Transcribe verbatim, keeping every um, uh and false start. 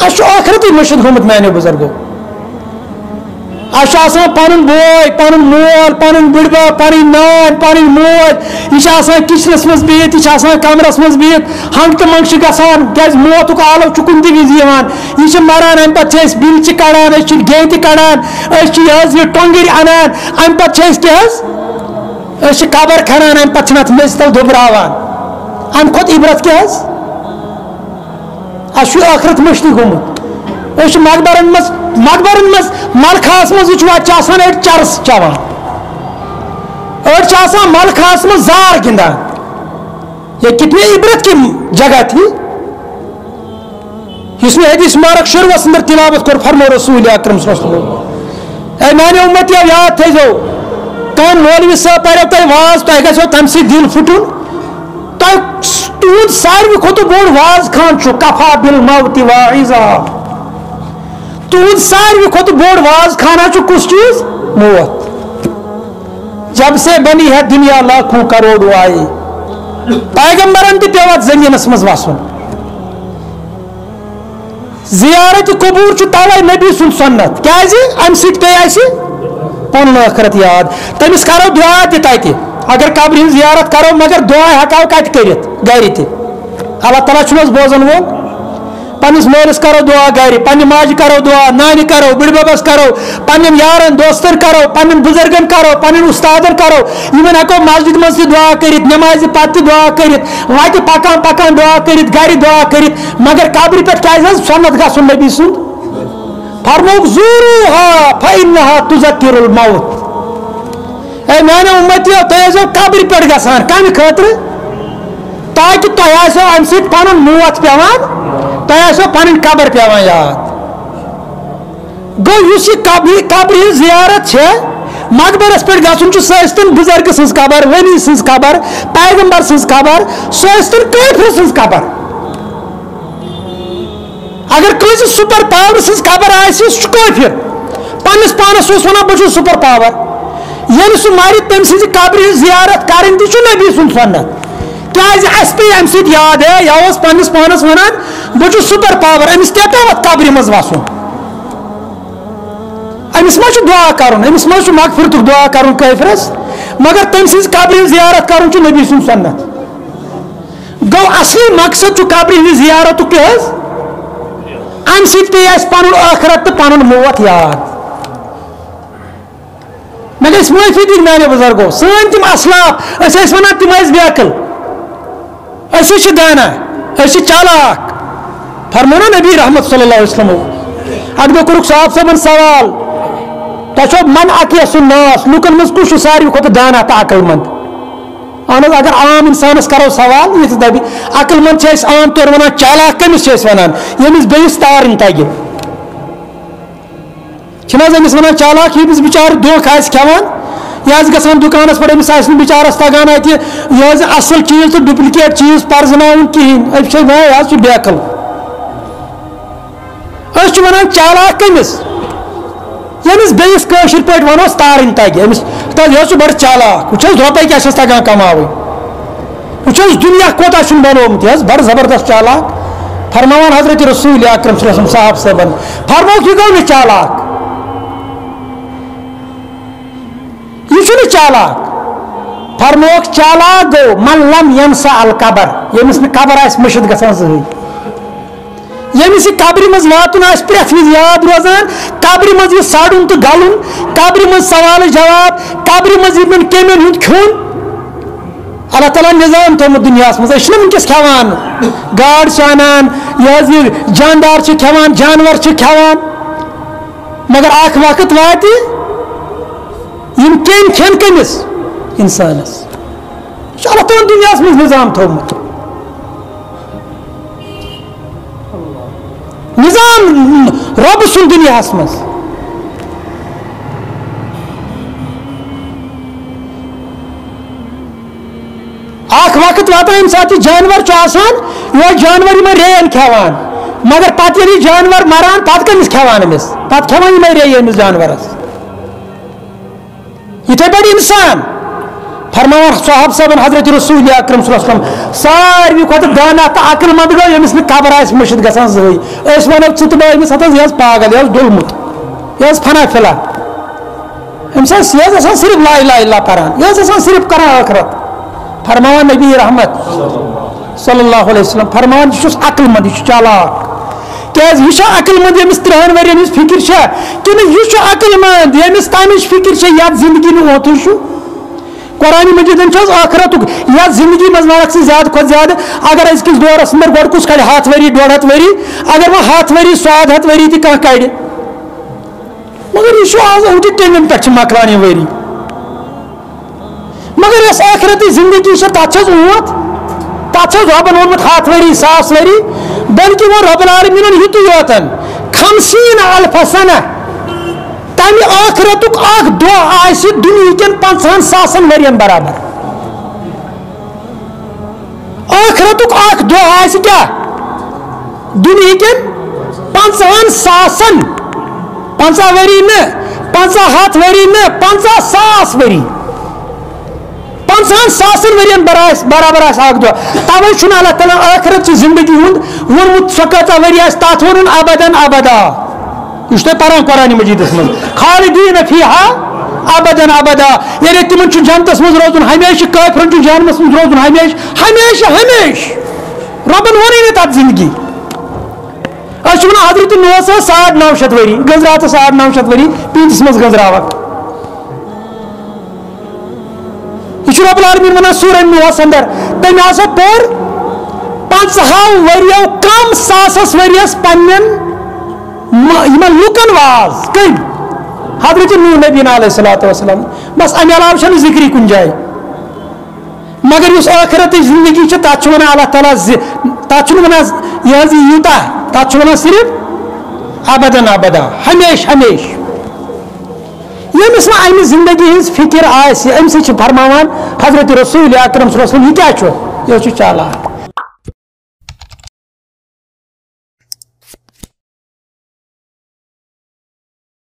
اس آخرت مشد گومت میانو بزرگو اس پن بوے پن مول پن بڑبا پن نان پن موج یہ کچنس مز بہت یہ کمرس مز بہت ہنگ تو منگ گھان کیاز موتک آلو کن تہ وز یہ مران ام پتہ بل کڑان گے تہ کڑان یہ ٹونگر انان ام پتہ کیا قبر کھنان ام پتہ ات میز تل دبراوان ام کھت عبرت کیا اس آخرت مشتی گومت اس مقبرن مز مقبرن مز ملخاس مز وچان اڑ چرس چوان اڑ ملخاس مز زار گندان یہ کتنی عبرت کی جگہ تھی اس میں حدیث مبارک شروع اندر تلاوت کر فرمو رسول اکرم صلی اللہ علیہ وسلم اے میانہ امتیو یاد تھو تم مولوی صاحب پریو تہ واز تہ گژھو تم سی دل پھٹن تہد ساروی کھت بوڑ واز خان کفا بالموت واعظا تہد ساروی کھت بوڑ واز خانہ کس چیز موت جب سے بنی ہے دنیا لاکھوں کروڑ آئی پیغمبرن تہ پیو ات زمینس مز وسن زیارت قبور توے نبی سن سنت کیازِ ام سۭتۍ پے اسہِ پنُن ٲخرت یاد تٔمِس کرو دعا تہِ تتہِ اگر قبر ہٕنٛز زیارت کرو مگر دعا ہیٚکو کتہِ کٔرِتھ گرِ تہِ اللہ تعالیٰ چھُنہٕ حظ بوزن وول پنس مٲلِس کرو دعا گرِ پننہِ ماجہِ کرو دعا نانہِ کرو بٕڈببس کرو پننٮ۪ن یارن دوستن کرو پننٮ۪ن بُزرگن کرو پننٮ۪ن استادن کرو یِمن ہیٚکو مسجد منٛز تہِ دعا کٔرِتھ نٮ۪مازِ پتہٕ تہِ دعا کٔرِتھ وتہِ پکان پکان دعا کٔرِتھ گرِ دعا کٔرِتھ مگر قبرِ پٮ۪ٹھ کیازِ حظ سنت گژھُن نبی سُنٛد فرموک زوروہا فإنہا تذکر الموت اے میانہ امتیو تُہۍ ٲسۍزیو قبرِ پٮ۪ٹھ گژھان کمہِ خٲطرٕ تاکہ تۄہہِ آسیو امہِ سۭتۍ پنُن موت پیوان تۄہہِ آسیو پنٕنۍ قبر پیوان یاد گوٚو یُس یہِ قبرِ قبرِ ہٕنٛز زیارت چھےٚ مقبرس پٮ۪ٹھ گژھُن چھُ سۄ ٲسۍتن بُزرگہٕ سٕنٛز قبر ؤلی سٕنٛز قبر پیغمبر سٕنٛز قبر سۄ ٲسۍتن کٲفِر سٕنٛز قبر اگر کٲنٛسہِ سُپر پاور سٕنٛز قبر آسہِ سُہ چھُ کٲفِر پننس پانس اوس ونان بہٕ چھُس سُپر پاور ییٚلہِ سُہ مرِ تٔمۍ سٕنٛزِ قبرِ ہٕنٛز زیارت کرٕنۍ تہِ چھُ نبی سُنٛد سنت کیازِ اسہِ پیٚیہِ امہِ سۭتۍ یاد ہے یہِ اوس پننس پانس ونان بہٕ چھُس سُپر پاور أمِس کیاہ پیٚو اتھ قبرِ منٛز وسُن أمِس ما چھُ دعا کرُن أمِس ما چھُ مغفرتُک دعا کرُن کٲفرس مگر تٔمۍ سٕنٛزِ قبرِ ہٕنٛز زیارت کرُن چھُ نبی سُنٛد سنت گوٚو اصلی مقصد چھُ قبرِ ہٕنٛدِ زیارتُک کیٛاہ حظ امہِ سۭتۍ پیٚیہِ اسہِ پنُن ٲخرت تہٕ پنُن موت یاد مےٚ گژھِ معٲفی دِنۍ میانیو بُزرگو سٲنۍ تِم اسلاف أسۍ ٲسۍ ونان تِم ٲسۍ بے عقل أسۍ چھِ دانا أسۍ چھِ چالاک فرمو نا نبی رحمت صلی اللہ علیہ وسلم اکہِ دۄہ کوٚرُکھ صاحب صٲبن سوال تۄہہِ چھو من اکیس الناس لُکن منٛز کُس چھُ ساروی کھۄتہٕ دانا تہٕ عقل منٛد اہن حظ اگر عام انسانس کرو سوال یہِ دپہِ عقل منٛد چھِ أسۍ عام طور ونان چالاک کٔمِس چھِ أسۍ ونان ییٚمِس بیٚیِس تارٕنۍ تگہِ چھِنہٕ حظ أمِس ونان چالاک ییٚمِس بِچارٕ دھوکہٕ آسہِ کھٮ۪وان یہِ آسہِ گژھان دُکانس پٮ۪ٹھ أمِس آسہِ نہٕ بِچارس تگان اتہِ یہِ حظ اصل چیٖز تہٕ ڈُپلِکیٹ چیٖز پرزناوُن کِہینۍ أسۍ چھِ وای حظ چھُ بے عقل أسۍ چھِ ونان چالاک کٔمِس ییٚمِس بیٚیِس کٲشِر پٲٹھۍ ونوس تارٕنۍ تگہِ أمِس یہِ حظ چھُ بڑٕ چالاک وٕچھ حظ رۄپے کیاہ چھس تگان کماوٕنۍ وٕچھ حظ دُنیا کوتاہ چھُنہٕ بنومُت یہِ حظ بڑٕ زبردست چالاک فرماوان حضرت رسول اکرم صلی اللہ علیہ وسلم صاحب صٲبن فرموکھ یہِ گوٚو نہٕ چالاک یہ چھُنہٕ چالاک فرموکھ چالاک گوٚو من لم ینسا القبر ییٚمِس نہٕ قبر آسہِ مٔشِد گژھان زٕہٕنۍ ییٚمِس یہِ قبرِ منٛز واتُن آسہِ پرٛٮ۪تھ وِزِ یاد روزان قبرِ منٛز یہِ سڑُن تہٕ گلُن قبرِ منٛز سوالہٕ جواب قبرِ منٛز یِمن کیٚمٮ۪ن ہُنٛد کھیوٚن اللہ تعالیٰ نظام تھوٚومُت دُنیاہس منٛز أسۍ چھِنہٕ وٕنکیٚس کھٮ۪وان گاڈ چھِ انان یہِ حظ یہِ جاندار چھِ کھٮ۪وان جانور چھِ کھٮ۪وان مگر اکھ وقت واتہِ یِم کیٚمۍ کھٮ۪ن کٔمِس انسانس یہِ چھُ اللہ تعالیٰ دُنیاہس منٛز نظام تھوٚومُت نظام رۄبہٕ سُنٛد دُنیاہس منٛز اکھ وقت واتان ییٚمہِ ساتہٕ یہِ جانور چھُ آسان یہِ اوس جانور یِمن ریٚیَن کھٮ۪وان مگر پتہٕ ییٚلہِ یہِ جانور مران پتہٕ کٔمِس کھٮ۪وان أمِس پتہٕ کھٮ۪وان یِمے ریٚیہِ أمِس جانورس یِتھے پٲٹھۍ انسان فرمان صحاب صاحب حضرت رسول اکرم صلی اللہ علیہ وسلم ساروی کھوتہ دانا تو عقل مند گو یمس نہ خبر آس مشد گژھان زٕہٕے أسۍ ونو ژٕ تہٕ أمِس ہتھ یہِ پاگل یہِ ڈولمُت یہِ فنا فلا أمِس ٲس یہِ آسان صرف لا اله الا پران یہِ آسان صرف کران ٲخرت فرمان نبی رحمت صلی اللہ علیہ وسلم فرمان یہ عقل مند یہ چالاک کیاز یہ عقل مند یمس ترہن ورین ہز فکر چھا کہ یہ عقل مند یمس تمچ فکر چھا یتھ زندگی نہ اوتھے چھُ قرآن مجیدن چھُ آخرت یتھ زندگی مز ناک سے زیادہ کھۄتہٕ زیادہ اگر أزکِس دورس منٛز گۄڈٕ کُس کڑِ ہتھ ؤری ڈۄڈ ہتھ ؤری اگر وۄنۍ ہتھ ؤری سواد ہتھ ؤری تہِ کانٛہہ کڑِ مگر یہ آز اوتہِ ٹیٚمٮ۪ن پٮ۪ٹھ چھِ مۄکلان یِم ؤری مگر یس آخرتی زندگی چھِ تتھ چھس اوت تتھ چھس رۄبن ووٚنمُت ہتھ ؤری ساس ؤری بلکہ وہ رب العالمینن یُتُے یوتن خمسیٖن الف سنہ تمہِ آخرتُک اکھ دۄہ آسہِ دُنہِکٮ۪ن پنژہن ساسن ؤرین برابر آخرتُک اکھ دۄہ آسہِ کیاہ دُنہِکٮ۪ن پنژہن ساسن پنژہ ؤری نہٕ پنژہ ہتھ ؤری نہٕ پنژہ ساس ؤری پنژہن ساسن ورین برابر آس اکھ دۄہ توے چھُنہٕ اللہ تعالیٰ ٲخرت چہِ زندگی ہُنٛد ووٚنمُت سۄ کۭژاہ ؤری آسہِ تتھ ووٚنُن ابدن ابدا یہ چھُ تۄہہِ پران قرآن مجیدس منٛز خالدیٖن فیہا ابدن ابدا یعنی تِمن چھُ جنتس منٛز روزُن ہمیشہِ کٲفرن چھُ جہنمس منٛز روزُن ہمیشہِ ہمیشہِ ہمیشہِ رۄبن ووٚنُے نہٕ تتھ زندگی أسۍ چھِ ونان حضرت نوحس ٲس ساڑ نو شیٚتھ ؤری گٔنٛزراو تہٕ ساڑ نو شیٚتھ ؤری پیٖنتِس منٛز گٔنٛزراوکھ یہ رب العالمین ونان سورہ نوحس اندر تم ہسا پور پنژہو ؤریو کم ساسس ؤریس پنن یمن لُکن واز کم حضرت نوح نبی علیہ الصلوۃ والسلام بس امہ علاوہ چھنہٕ ذکری کُنہِ جایہِ مگر یُس ٲخرتٕچ زندگی چھِ تتھ چھُ ونان اللہ تعالیٰ تتھ چھُنہٕ ونان یہِ حظ یہِ یوٗتاہ تتھ چھُ ونان صرف ابدن ابدا ہمیشہ ہمیشہ یمس نہٕ امہِ زندگی ہٕنٛز فکر آسہِ امہِ سۭتۍ چھِ فرماوان حضرت رسول اکرم صلی اللہ علیہ وسلم یہِ کیاہ چھُ یہِ چھُ چالاک